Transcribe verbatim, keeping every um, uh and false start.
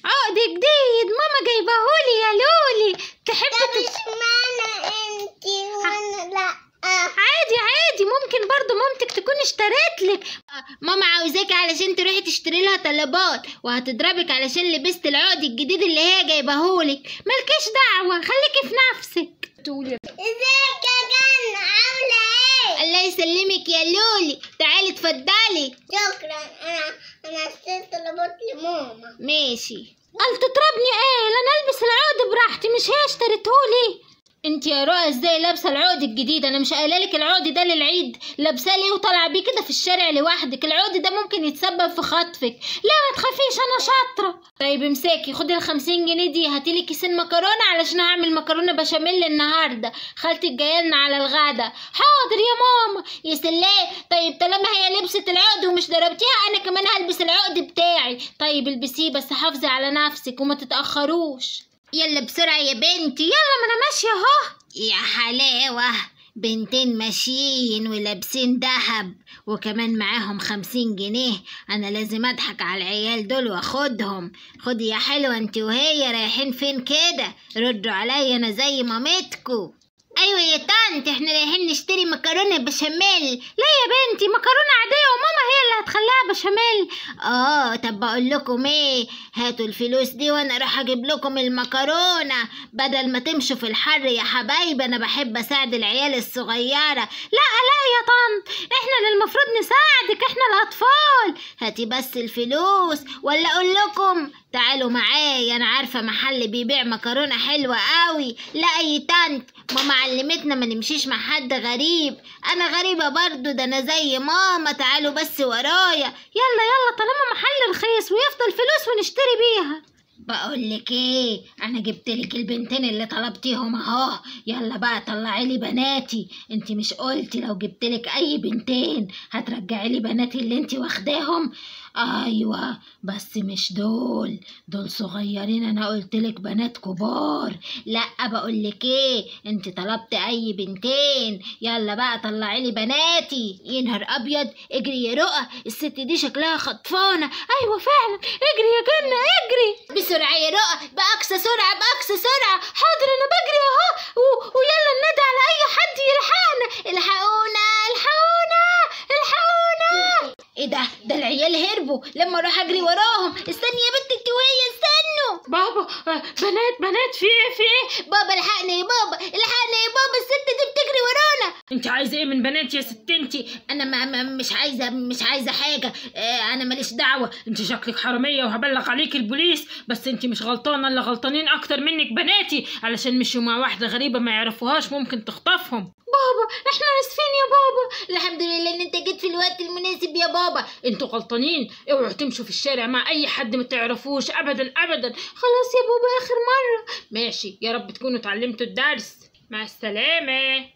عقد جديد ماما جايبهولي يا لولي. تحب طب اشمعنى انتي وانا لا؟ عادي عادي، ممكن برضو مامتك تكون اشترت لك. ماما عاوزاكي علشان تروحي تشتري لها طلبات، وهتضربك علشان لبست العقد الجديد اللي هي جايبهولك. مالكيش دعوه، خليكي في نفسك. تقولي ازيك يا جنة، عاملة ايه؟ الله يسلمك يا لولي، تعالي اتفضلي. شكرا. انا انا اشتريت طلبات لماما. ماشي. قال تضربني ايه؟ لا انا البس العقد براحتي، مش هي اشتريتهولي. انت يا رؤى ازاي لابسه العقد الجديد؟ انا مش قايله لك العقد ده للعيد؟ لابساه ليه وطالعه بيه كده في الشارع لوحدك؟ العقد ده ممكن يتسبب في خطفك. لا ما تخافيش انا شاطره. طيب امسكي، خدي الخمسين جنيه دي، هاتيلي كيسين مكرونه علشان هعمل مكرونه بشاميل النهارده، خالتك جايلنا على الغدا. حاضر يا ماما. يا سلام. طيب طالما هي لبست العقد ومش ضربتيها، انا كمان هلبس العقد بتاعي. طيب البسيه بس حافظي على نفسك وما تتاخروش. يلا بسرعة يا بنتي. يلا ما انا ماشية اهو. يا حلاوة، بنتين ماشيين ولابسين دهب وكمان معاهم خمسين جنيه. انا لازم اضحك على العيال دول واخدهم. خدي يا حلوة انت وهي، رايحين فين كده؟ ردوا عليا انا زي مامتكو. ايوه يا طنط، احنا رايحين نشتري مكرونه بشاميل. لا يا بنتي، مكرونه عاديه وماما هي اللي هتخليها بشاميل. اه طب بقول لكم ايه، هاتوا الفلوس دي وانا اروح اجيب لكم المكرونه بدل ما تمشوا في الحر يا حبايبي. انا بحب اساعد العيال الصغيره. لا لا يا طنط، احنا اللي المفروض نساعدك، احنا الاطفال. هاتي بس الفلوس ولا اقول لكم تعالوا معايا، انا عارفه محل بيبيع مكرونه حلوه قوي. لا يا طنط، ماما علمتنا ما نمشيش مع حد غريب. انا غريبه برضو، ده انا زي ماما. تعالوا بس ورايا. يلا يلا، طالما محل رخيص ويفضل فلوس ونشتري بيها. بقول لك ايه، انا جبت لك البنتين اللي طلبتيهم اهو. يلا بقى طلعي لي بناتي. انت مش قلتي لو جبت لك اي بنتين هترجعي لي بناتي اللي انت واخداهم؟ ايوه بس مش دول، دول صغيرين. انا قلت لك بنات كبار. لا بقول لك ايه، انت طلبت اي بنتين. يلا بقى طلعي لي بناتي. يا نهار ابيض، اجري يا رؤى، الست دي شكلها خطفانه. ايوه فعلا، اجري يا جنه اجري بسرعه يا رؤى، باقصى سرعه باقصى سرعه. حاضر انا بجري اهو. ويلا ننادي على اي حد يلحقنا. الحقونا الحقونا الحقونا. ايه ده؟ ده العيال هربوا. لما اروح اجري وراهم. استني يا بنت انت وهي، استنوا. بابا بنات بنات في ايه في ايه؟ بابا الحقنا يا بابا، الحقنا يا بابا، الست دي بتجري ورانا. انت عايزه ايه من بناتي يا ست انتي؟ انا ما ما مش عايزه مش عايزه حاجه. اه انا ماليش دعوه. انت شكلك حراميه وهبلغ عليك البوليس. بس انت مش غلطانه، اللي غلطانين اكتر منك بناتي، علشان مشوا مع واحده غريبه ما يعرفوهاش، ممكن تخطفهم. بابا احنا اسفين يا بابا. الحمد لله ان انت جيت في الوقت المناسب يا بابا. انتوا غلطانين، اوعوا تمشوا في الشارع مع اي حد ما تعرفوش ابدا ابدا. خلاص يا بابا اخر مره. ماشي، يا رب تكونوا اتعلمتوا الدرس. مع السلامه.